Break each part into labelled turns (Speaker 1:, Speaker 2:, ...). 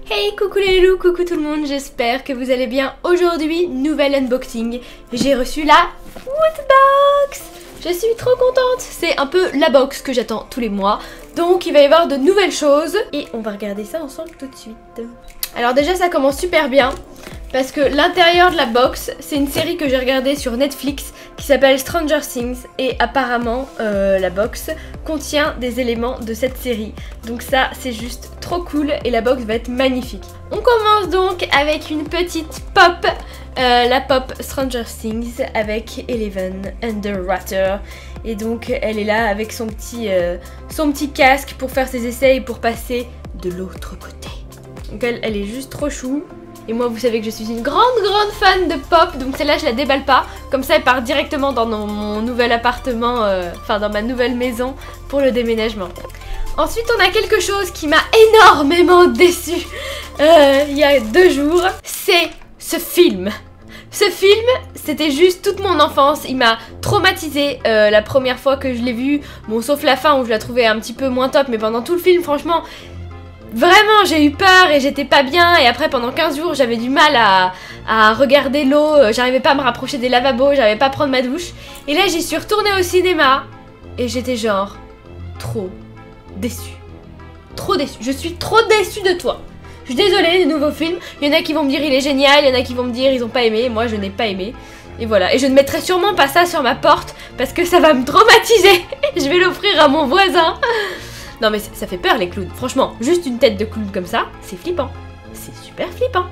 Speaker 1: Hey, coucou les loulous, coucou tout le monde, j'espère que vous allez bien. Aujourd'hui, nouvel unboxing. J'ai reçu la Woodbox. Je suis trop contente. C'est un peu la box que j'attends tous les mois. Donc il va y avoir de nouvelles choses. Et on va regarder ça ensemble tout de suite. Alors déjà ça commence super bien. Parce que l'intérieur de la box, c'est une série que j'ai regardée sur Netflix qui s'appelle Stranger Things. Et apparemment, la box contient des éléments de cette série. Donc ça, c'est juste trop cool et la box va être magnifique. On commence donc avec une petite pop. La pop Stranger Things avec Eleven Underwater. Et donc elle est là avec son petit casque pour faire ses essais et pour passer de l'autre côté. Donc elle est juste trop chou. Et moi vous savez que je suis une grande fan de pop, donc celle-là je la déballe pas. Comme ça elle part directement dans mon nouvel appartement, enfin dans ma nouvelle maison pour le déménagement. Ensuite on a quelque chose qui m'a énormément déçue il y a 2 jours. C'est ce film. Ce film, c'était juste toute mon enfance, il m'a traumatisée la première fois que je l'ai vu. Bon sauf la fin où je la trouvais un petit peu moins top, mais pendant tout le film franchement... Vraiment j'ai eu peur et j'étais pas bien et après pendant 15 jours j'avais du mal à regarder l'eau, j'arrivais pas à me rapprocher des lavabos, j'arrivais pas à prendre ma douche. Et là j'y suis retournée au cinéma et j'étais genre trop déçue. Trop déçue, je suis trop déçue de toi. Je suis désolée des nouveaux films, il y en a qui vont me dire il est génial, il y en a qui vont me dire ils ont pas aimé, moi je n'ai pas aimé. Et voilà, et je ne mettrai sûrement pas ça sur ma porte parce que ça va me traumatiser. Je vais l'offrir à mon voisin. Non mais ça fait peur les clowns, franchement, juste une tête de clown comme ça, c'est flippant. C'est super flippant.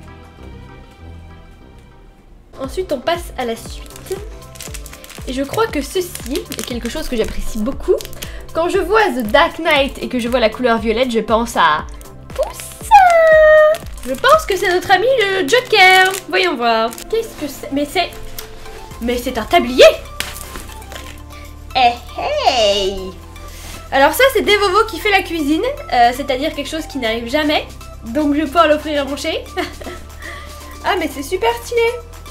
Speaker 1: Ensuite on passe à la suite. Et je crois que ceci est quelque chose que j'apprécie beaucoup. Quand je vois The Dark Knight et que je vois la couleur violette, je pense à... Poussin. Je pense que c'est notre ami le Joker. Voyons voir. Qu'est-ce que c'est? Mais c'est un tablier. Eh hey. Alors ça c'est Devovo qui fait la cuisine, c'est-à-dire quelque chose qui n'arrive jamais. Donc je vais pouvoir l'offrir à mon chéri. Ah mais c'est super stylé.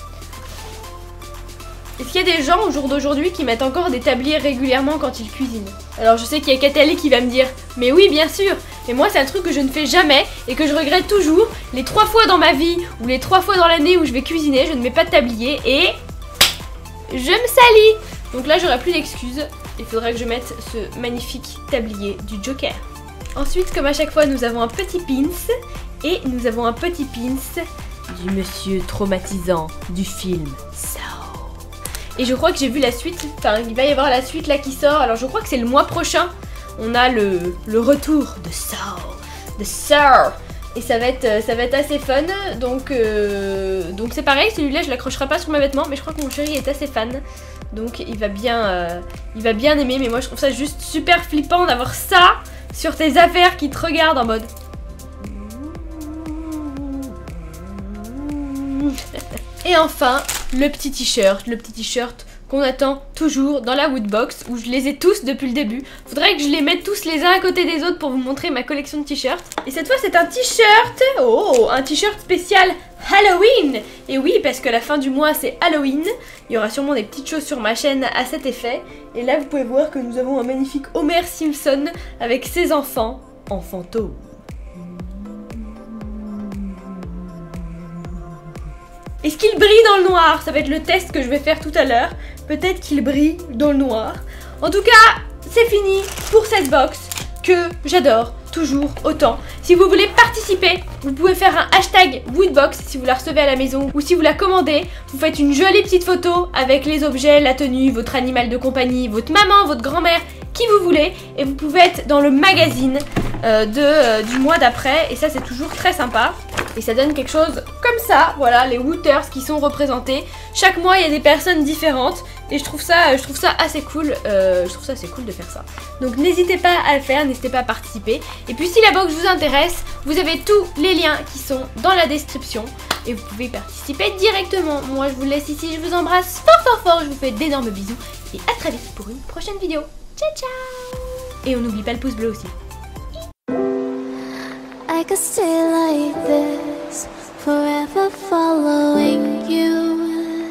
Speaker 1: Est-ce qu'il y a des gens au jour d'aujourd'hui qui mettent encore des tabliers régulièrement quand ils cuisinent? Alors je sais qu'il y a Katali qui va me dire mais oui bien sûr. Mais moi c'est un truc que je ne fais jamais et que je regrette toujours. Les 3 fois dans ma vie ou les 3 fois dans l'année où je vais cuisiner, je ne mets pas de tablier et je me salis. Donc là j'aurai plus d'excuses. Il faudrait que je mette ce magnifique tablier du Joker. Ensuite, comme à chaque fois, nous avons un petit pins. Et nous avons un petit pins du monsieur traumatisant du film Saw. Et je crois que j'ai vu la suite. Enfin, il va y avoir la suite là qui sort. Alors je crois que c'est le mois prochain. On a le retour de Saw. De Saw. Et ça va être assez fun. Donc c'est pareil, celui-là je l'accrocherai pas sur mes vêtements. Mais je crois que mon chéri est assez fan. Donc il va bien aimer, mais moi je trouve ça juste super flippant d'avoir ça sur tes affaires qui te regardent en mode... Et enfin, le petit t-shirt qu'on attend toujours dans la Woodbox, où je les ai tous depuis le début. Faudrait que je les mette tous les uns à côté des autres pour vous montrer ma collection de t-shirts. Et cette fois c'est un t-shirt, oh, un t-shirt spécial Halloween. Et oui, parce que la fin du mois c'est Halloween. Il y aura sûrement des petites choses sur ma chaîne à cet effet. Et là vous pouvez voir que nous avons un magnifique Homer Simpson avec ses enfants en fantôme. Est-ce qu'il brille dans le noir? Ça va être le test que je vais faire tout à l'heure. Peut-être qu'il brille dans le noir. En tout cas, c'est fini pour cette box que j'adore toujours autant. Si vous voulez participer, vous pouvez faire un hashtag Woodbox si vous la recevez à la maison ou si vous la commandez. Vous faites une jolie petite photo avec les objets, la tenue, votre animal de compagnie, votre maman, votre grand-mère, qui vous voulez. Et vous pouvez être dans le magazine du mois d'après. Et ça c'est toujours très sympa. Et ça donne quelque chose comme ça, voilà, les Wooters qui sont représentés. Chaque mois, il y a des personnes différentes. Et je trouve ça assez cool. Je trouve ça assez cool de faire ça. Donc n'hésitez pas à le faire, n'hésitez pas à participer. Et puis si la box vous intéresse, vous avez tous les liens qui sont dans la description. Et vous pouvez participer directement. Moi, je vous laisse ici, je vous embrasse fort. Je vous fais d'énormes bisous. Et à très vite pour une prochaine vidéo. Ciao, ciao. Et on n'oublie pas le pouce bleu aussi.
Speaker 2: I could stay like this, forever following you.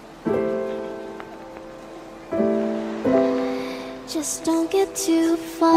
Speaker 2: Just don't get too far.